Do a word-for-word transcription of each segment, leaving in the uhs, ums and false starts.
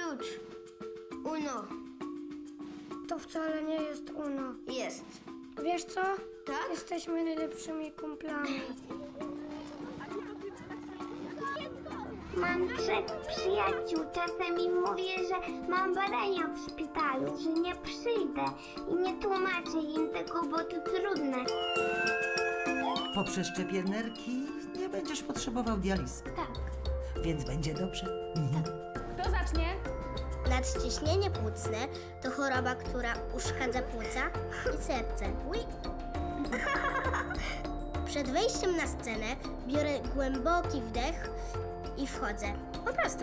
klucz. Uno. To wcale nie jest Uno. Jest. Wiesz co? Tak? Jesteśmy najlepszymi kumplami. Mam trzech przyjaciół. Czasem im mówię, że mam badania w szpitalu, że nie przyjdę i nie tłumaczę im tego, bo to trudne. Po przeszczepie nerki nie będziesz potrzebował dializy, Tak. więc będzie dobrze. Kto zacznie? Nadciśnienie płucne to choroba, która uszkadza płuca i serce. Ui. Przed wejściem na scenę biorę głęboki wdech i wchodzę. Po prostu.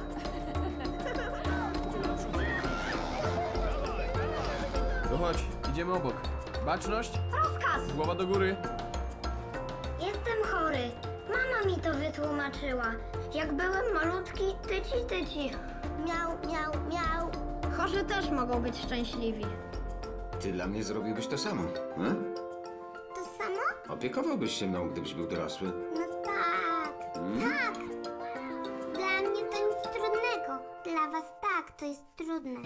No chodź, idziemy obok. Baczność, Rozkaz! głowa do góry. Jestem chory. Mama mi to wytłumaczyła. Jak byłem malutki, tyci, tyci. Miał, miał, miał. Chorzy też mogą być szczęśliwi. Ty dla mnie zrobiłbyś to samo, hmm? To samo? Opiekowałbyś się mną, gdybyś był dorosły. No tak, Hmm? tak. Dla mnie to nic trudnego. Dla was tak, to jest trudne.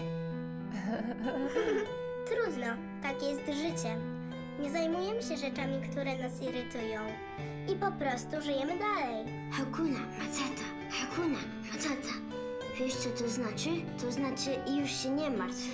Trudno, takie jest życie. Nie zajmujemy się rzeczami, które nas irytują. I po prostu żyjemy dalej. Hakuna Matata, Hakuna Matata. Wiesz, co to znaczy? To znaczy już się nie martw.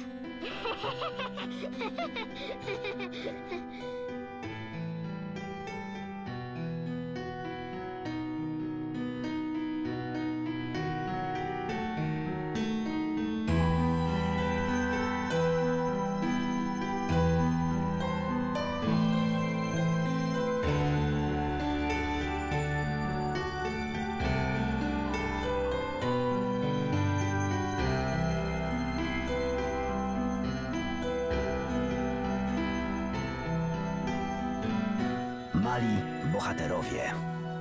Mali bohaterowie.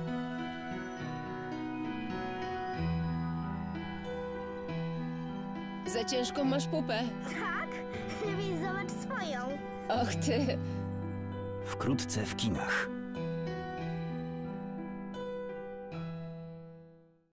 Za ciężką masz pupę. Tak? Lepiej zobacz swoją. Och ty. Wkrótce w kinach.